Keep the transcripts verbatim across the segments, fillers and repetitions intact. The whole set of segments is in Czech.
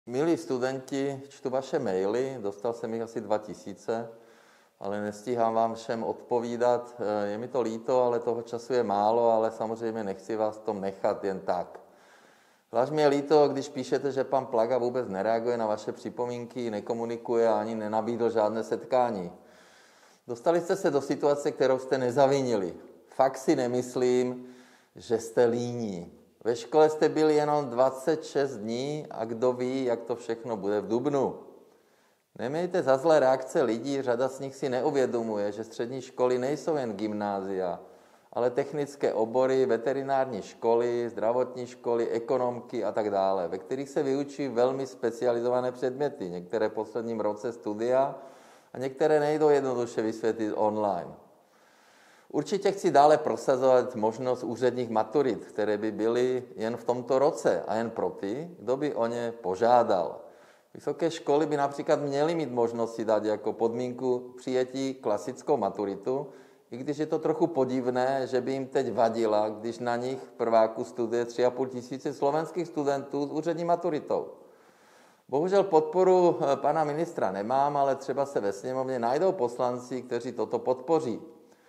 Milí studenti, čtu vaše maily, dostal jsem jich asi dva tisíce, ale nestíhám vám všem odpovídat. Je mi to líto, ale toho času je málo, ale samozřejmě nechci vás v tom nechat jen tak. Zvlášť mi je líto, když píšete, že pan Plaga vůbec nereaguje na vaše připomínky, nekomunikuje a ani nenabídl žádné setkání. Dostali jste se do situace, kterou jste nezavinili. Fakt si nemyslím, že jste líní. Ve škole jste byli jenom dvacet šest dní a kdo ví, jak to všechno bude v dubnu. Nemějte za zlé reakce lidí, řada z nich si neuvědomuje, že střední školy nejsou jen gymnázia, ale technické obory, veterinární školy, zdravotní školy, ekonomky a tak dále, ve kterých se vyučí velmi specializované předměty, některé v posledním roce studia a některé nejdou jednoduše vysvětlit online. Určitě chci dále prosazovat možnost úředních maturit, které by byly jen v tomto roce a jen pro ty, kdo by o ně požádal. Vysoké školy by například měly mít možnost si dát jako podmínku přijetí klasickou maturitu, i když je to trochu podivné, že by jim teď vadila, když na nich v prváku studuje tři a půl tisíce slovenských studentů s úřední maturitou. Bohužel podporu pana ministra nemám, ale třeba se ve sněmovně najdou poslanci, kteří toto podpoří.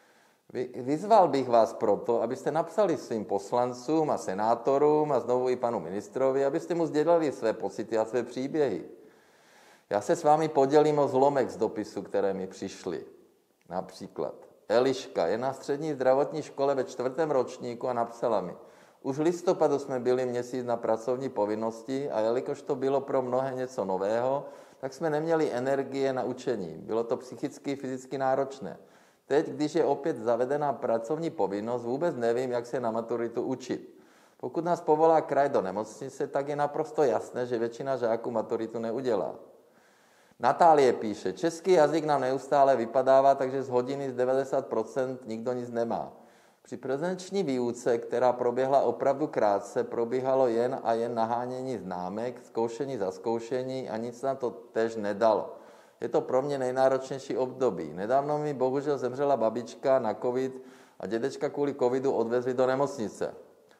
Vyzval bych vás proto, abyste napsali svým poslancům a senátorům a znovu i panu ministrovi, abyste mu sdělili své pocity a své příběhy. Já se s vámi podělím o zlomek z dopisu, které mi přišly. Například Eliška je na střední zdravotní škole ve čtvrtém ročníku a napsala mi: už v listopadu jsme byli měsíc na pracovní povinnosti a jelikož to bylo pro mnohé něco nového, tak jsme neměli energie na učení. Bylo to psychicky, fyzicky náročné. Teď, když je opět zavedená pracovní povinnost, vůbec nevím, jak se na maturitu učit. Pokud nás povolá kraj do nemocnice, tak je naprosto jasné, že většina žáků maturitu neudělá. Natálie píše: český jazyk nám neustále vypadává, takže z hodiny z devadesát procent nikdo nic nemá. Při prezenční výuce, která proběhla opravdu krátce, probíhalo jen a jen nahánění známek, zkoušení za zkoušení a nic nám to tež nedalo. Je to pro mě nejnáročnější období. Nedávno mi bohužel zemřela babička na covid a dědečka kvůli covidu odvezli do nemocnice.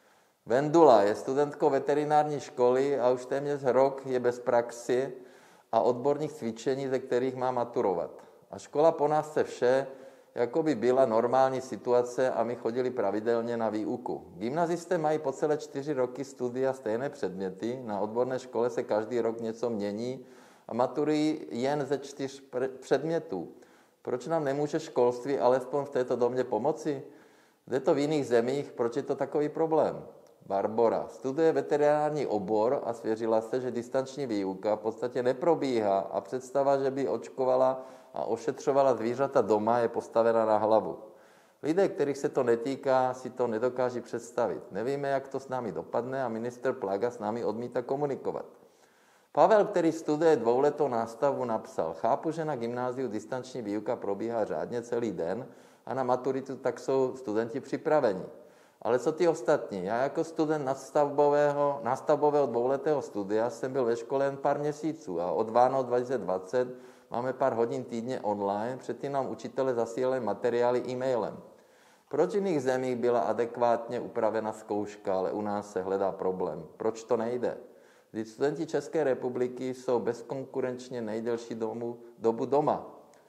Vendula je studentkou veterinární školy a už téměř rok je bez praxi a odborných cvičení, ze kterých má maturovat. A škola po nás chce vše, jako by byla normální situace a my chodili pravidelně na výuku. Gymnazisté mají po celé čtyři roky studia stejné předměty, na odborné škole se každý rok něco mění a maturují jen ze čtyř předmětů. Proč nám nemůže školství alespoň v této domě pomoci? Jde to v jiných zemích, proč je to takový problém? Barbora studuje veterinární obor a svěřila se, že distanční výuka v podstatě neprobíhá a představa, že by očkovala a ošetřovala zvířata doma, je postavena na hlavu. Lidé, kterých se to netýká, si to nedokáží představit. Nevíme, jak to s námi dopadne a ministr Plaga s námi odmítá komunikovat. Pavel, který studuje dvouletou nástavbu, napsal: chápu, že na gymnáziu distanční výuka probíhá řádně celý den a na maturitu tak jsou studenti připraveni. Ale co ty ostatní? Já jako student nástavbového, nástavbového dvouletého studia jsem byl ve škole jen pár měsíců a od Vánoc dva tisíce dvacet máme pár hodin týdně online, předtím nám učitele zasílali materiály e-mailem. Proč v jiných zemích byla adekvátně upravena zkouška, ale u nás se hledá problém? Proč to nejde? Vždyť studenti České republiky jsou bezkonkurenčně nejdelší domu, dobu doma.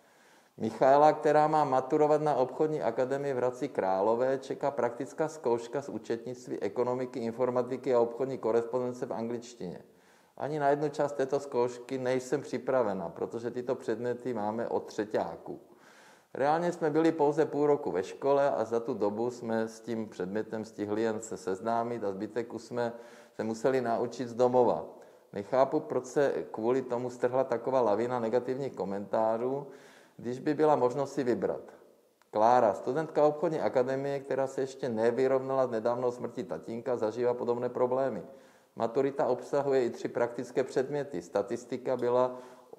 Michaela, která má maturovat na obchodní akademii v Hradci Králové, čeká praktická zkouška z účetnictví, ekonomiky, informatiky a obchodní korespondence v angličtině. Ani na jednu část této zkoušky nejsem připravena, protože tyto předměty máme od třeťáků. Reálně jsme byli pouze půl roku ve škole a za tu dobu jsme s tím předmětem stihli jen se seznámit a zbytek jsme se museli naučit z domova. Nechápu, proč se kvůli tomu strhla taková lavina negativních komentářů, když by byla možnost si vybrat. Klára, studentka obchodní akademie, která se ještě nevyrovnala s nedávnou smrtí tatínka, zažívá podobné problémy. Maturita obsahuje i tři praktické předměty. Statistika byla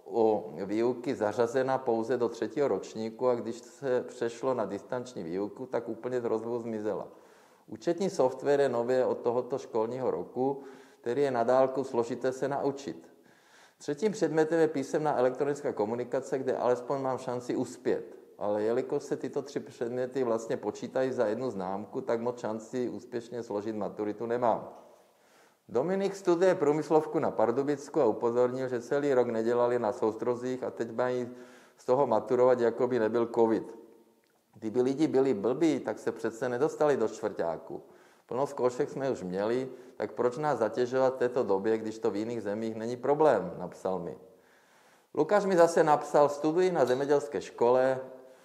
o výuky zařazena pouze do třetího ročníku a když se přešlo na distanční výuku, tak úplně z rozvoju zmizela. Účetní software je nově od tohoto školního roku, který je na dálku složité se naučit. Třetím předmětem je písemná elektronická komunikace, kde alespoň mám šanci uspět. Ale jelikož se tyto tři předměty vlastně počítají za jednu známku, tak moc šanci úspěšně složit maturitu nemám. Dominik studuje průmyslovku na Pardubicku a upozornil, že celý rok nedělali na soustrozích a teď mají z toho maturovat, jako by nebyl covid. Kdyby lidi byli blbí, tak se přece nedostali do čtvrťáku. Plno zkoušek jsme už měli, tak proč nás zatěžovat v této době, když to v jiných zemích není problém, napsal mi. Lukáš mi zase napsal, studuji na zemědělské škole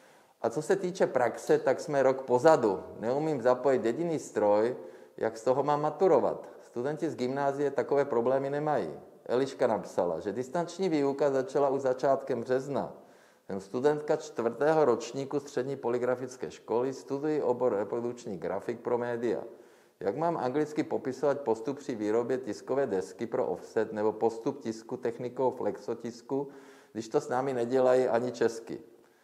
a co se týče praxe, tak jsme rok pozadu. Neumím zapojit jediný stroj, jak z toho mám maturovat. Studenti z gymnázie takové problémy nemají. Eliška napsala, že distanční výuka začala už začátkem března. Jsem studentka čtvrtého ročníku střední polygrafické školy, studuji obor reprodukční grafik pro média. Jak mám anglicky popisovat postup při výrobě tiskové desky pro offset nebo postup tisku technikou flexotisku, když to s námi nedělají ani česky?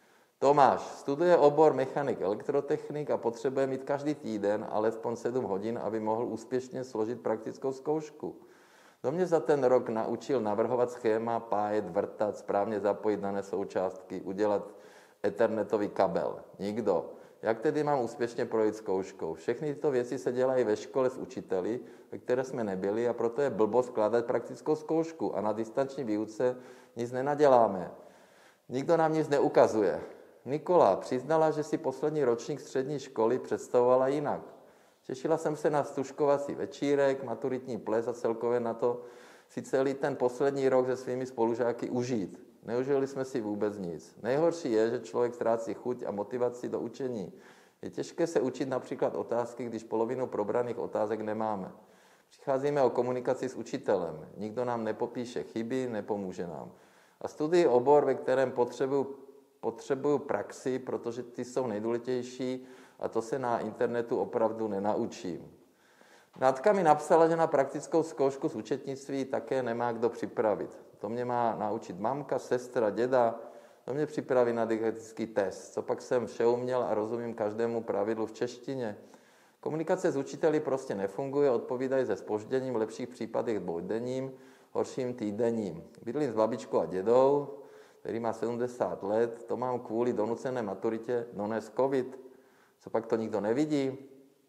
Tomáš studuje obor mechanik elektrotechnik a potřebuje mít každý týden alespoň sedm hodin, aby mohl úspěšně složit praktickou zkoušku. To mě za ten rok naučil navrhovat schéma, pájet, vrtat, správně zapojit dané součástky, udělat ethernetový kabel. Nikdo. Jak tedy mám úspěšně projít zkouškou? Všechny tyto věci se dělají ve škole s učiteli, ve které jsme nebyli a proto je blbost skládat praktickou zkoušku a na distanční výuce nic nenaděláme. Nikdo nám nic neukazuje. Nikola přiznala, že si poslední ročník střední školy představovala jinak. Těšila jsem se na stužkovací večírek, maturitní ples a celkově na to si celý ten poslední rok se svými spolužáky užít. Neužili jsme si vůbec nic. Nejhorší je, že člověk ztrácí chuť a motivaci do učení. Je těžké se učit například otázky, když polovinu probraných otázek nemáme. Přicházíme o komunikaci s učitelem. Nikdo nám nepopíše chyby, nepomůže nám. A studii obor, ve kterém potřebuju, potřebuju praxi, protože ty jsou nejdůležitější a to se na internetu opravdu nenaučím. Natka mi napsala, že na praktickou zkoušku z účetnictví také nemá kdo připravit. To mě má naučit mamka, sestra, děda, to mě připraví na didaktický test. Co pak jsem všeuměl a rozumím každému pravidlu v češtině. Komunikace s učiteli prostě nefunguje, odpovídají se zpožděním, v lepších případech dvojdenním, horším týdenním. Bydlím s babičkou a dědou, který má sedmdesát let, to mám kvůli donucené maturitě, no ne z covid. Co pak to nikdo nevidí?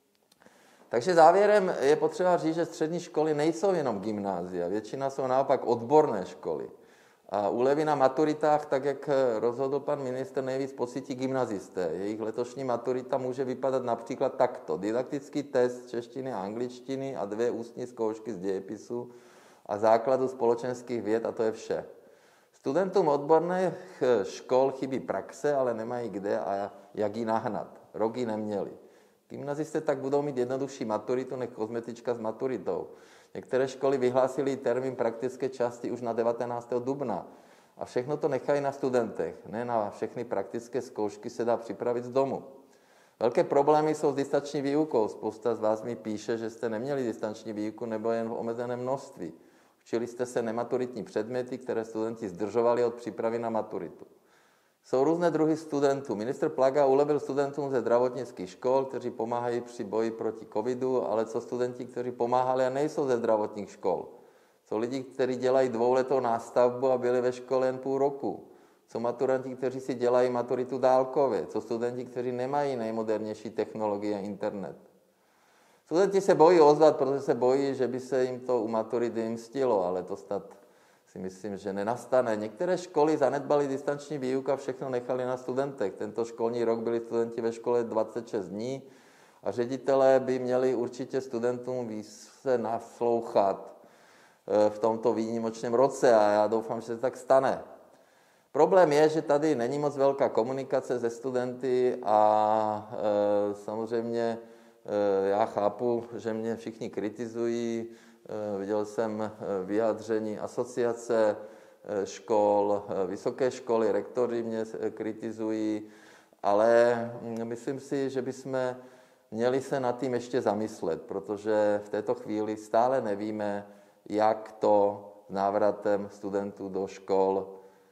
Takže závěrem je potřeba říct, že střední školy nejsou jenom gymnázia, většina jsou naopak odborné školy. A úlevy na maturitách, tak jak rozhodl pan ministr, nejvíc pocítí gymnazisté. Jejich letošní maturita může vypadat například takto. Didaktický test češtiny a angličtiny a dvě ústní zkoušky z dějepisu a základu společenských věd a to je vše. Studentům odborných škol chybí praxe, ale nemají kde a jak ji nahnat. Rok ji neměli. Gymnazisté tak budou mít jednodušší maturitu než kozmetička s maturitou. Některé školy vyhlásily termín praktické části už na devatenáctého dubna. A všechno to nechají na studentech. Ne na všechny praktické zkoušky se dá připravit z domu. Velké problémy jsou s distanční výukou. Spousta z vás mi píše, že jste neměli distanční výuku nebo jen v omezeném množství. Učili jste se nematuritní předměty, které studenti zdržovali od přípravy na maturitu. Jsou různé druhy studentů. Ministr Plaga ulevil studentům ze zdravotnických škol, kteří pomáhají při boji proti covidu, ale co studenti, kteří pomáhali a nejsou ze zdravotních škol? Jsou lidi, kteří dělají dvouletou nástavbu a byli ve škole jen půl roku. Jsou maturanti, kteří si dělají maturitu dálkově. Jsou studenti, kteří nemají nejmodernější technologie a internet. Studenti se bojí ozvat, protože se bojí, že by se jim to u maturity mstilo, ale to snad si myslím, že nenastane. Některé školy zanedbaly distanční výuku a všechno nechali na studentech. Tento školní rok byli studenti ve škole dvacet šest dní a ředitelé by měli určitě studentům více naslouchat v tomto výjimečném roce a já doufám, že se tak stane. Problém je, že tady není moc velká komunikace se studenty a e, samozřejmě e, já chápu, že mě všichni kritizují. E, viděl jsem vyjádření asociace škol, vysoké školy, rektoři mě kritizují, ale myslím si, že bychom měli se nad tím ještě zamyslet, protože v této chvíli stále nevíme, jak to s návratem studentů do škol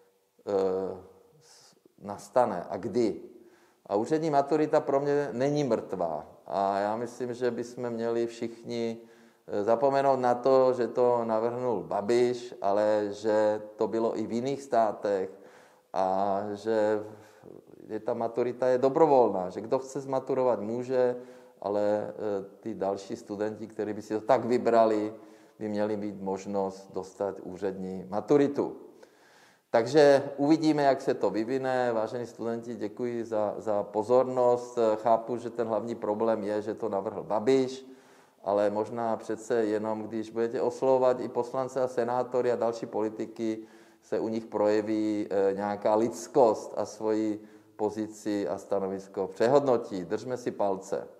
nastane a kdy. A úřední maturita pro mě není mrtvá. A já myslím, že bychom měli všichni zapomenout na to, že to navrhnul Babiš, ale že to bylo i v jiných státech a že je ta maturita je dobrovolná, že kdo chce zmaturovat může, ale ty další studenti, kteří by si to tak vybrali, by měli mít možnost dostat úřední maturitu. Takže uvidíme, jak se to vyvine. Vážení studenti, děkuji za, za pozornost. Chápu, že ten hlavní problém je, že to navrhl Babiš, ale možná přece jenom, když budete oslovovat i poslance a senátory a další politiky, se u nich projeví nějaká lidskost a svoji pozici a stanovisko přehodnotí. Držme si palce.